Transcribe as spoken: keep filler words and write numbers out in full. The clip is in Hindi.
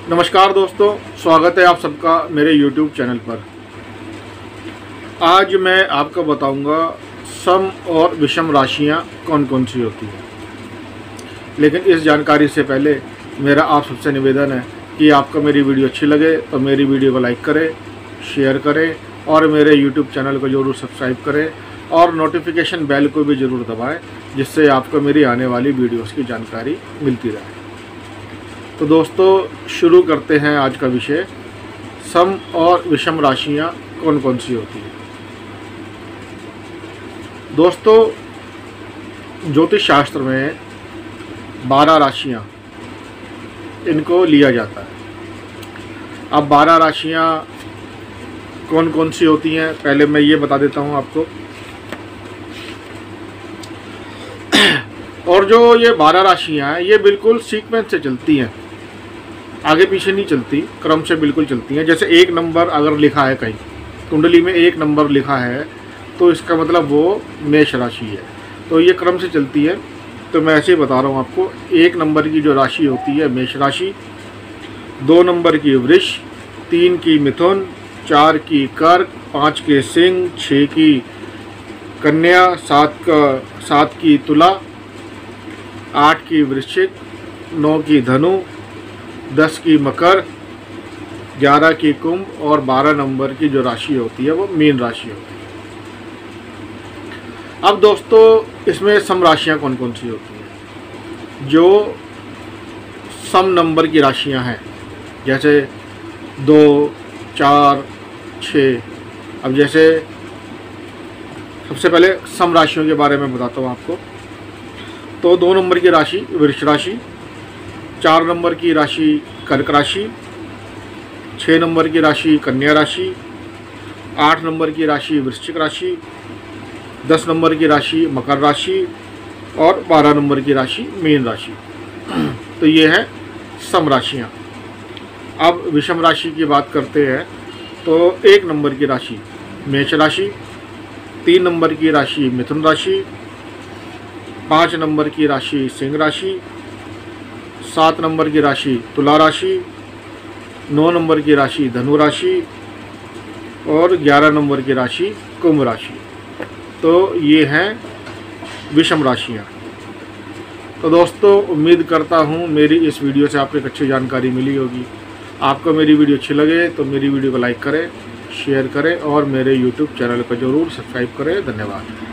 नमस्कार दोस्तों, स्वागत है आप सबका मेरे YouTube चैनल पर। आज मैं आपको बताऊंगा सम और विषम राशियां कौन कौन सी होती हैं। लेकिन इस जानकारी से पहले मेरा आप सबसे निवेदन है कि आपको मेरी वीडियो अच्छी लगे तो मेरी वीडियो को लाइक करें, शेयर करें और मेरे YouTube चैनल को ज़रूर सब्सक्राइब करें और नोटिफिकेशन बेल को भी ज़रूर दबाएं, जिससे आपको मेरी आने वाली वीडियोस की जानकारी मिलती रहे। तो दोस्तों, शुरू करते हैं आज का विषय, सम और विषम राशियां कौन कौन सी होती हैं। दोस्तों, ज्योतिष शास्त्र में बारह राशियां इनको लिया जाता है। अब बारह राशियां कौन कौन सी होती हैं, पहले मैं ये बता देता हूं आपको। और जो ये बारह राशियां हैं ये बिल्कुल सीक्वेंस से चलती हैं, आगे पीछे नहीं चलती, क्रम से बिल्कुल चलती हैं। जैसे एक नंबर अगर लिखा है कहीं कुंडली में, एक नंबर लिखा है तो इसका मतलब वो मेष राशि है, तो ये क्रम से चलती है। तो मैं ऐसे ही बता रहा हूँ आपको। एक नंबर की जो राशि होती है मेष राशि, दो नंबर की वृष, तीन की मिथुन, चार की कर्क, पाँच के सिंह, छः की कन्या, सात का सात की तुला, आठ की वृश्चिक, नौ की धनु, दस की मकर, ग्यारह की कुंभ और बारह नंबर की जो राशि होती है वो मीन राशि होती है। अब दोस्तों, इसमें सम राशियाँ कौन कौन सी होती हैं। जो सम नंबर की राशियाँ हैं, जैसे दो, चार, छः। अब जैसे सबसे पहले सम राशियों के बारे में बताता हूँ आपको। तो दो नंबर की राशि वृष राशि, चार नंबर की राशि कर्क राशि, छः नंबर की राशि कन्या राशि, आठ नंबर की राशि वृश्चिक राशि, दस नंबर की राशि मकर राशि और बारह नंबर की राशि मीन राशि। तो ये है सम राशियाँ। अब विषम राशि की बात करते हैं। तो एक नंबर की राशि मेष राशि, तीन नंबर की राशि मिथुन राशि, पाँच नंबर की राशि सिंह राशि, सात नंबर की राशि तुला राशि, नौ नंबर की राशि धनु राशि और ग्यारह नंबर की राशि कुंभ राशि। तो ये हैं विषम राशियाँ। तो दोस्तों, उम्मीद करता हूँ मेरी इस वीडियो से आपको एक अच्छी जानकारी मिली होगी। आपको मेरी वीडियो अच्छी लगे तो मेरी वीडियो को लाइक करें, शेयर करें और मेरे यूट्यूब चैनल को ज़रूर सब्सक्राइब करें। धन्यवाद।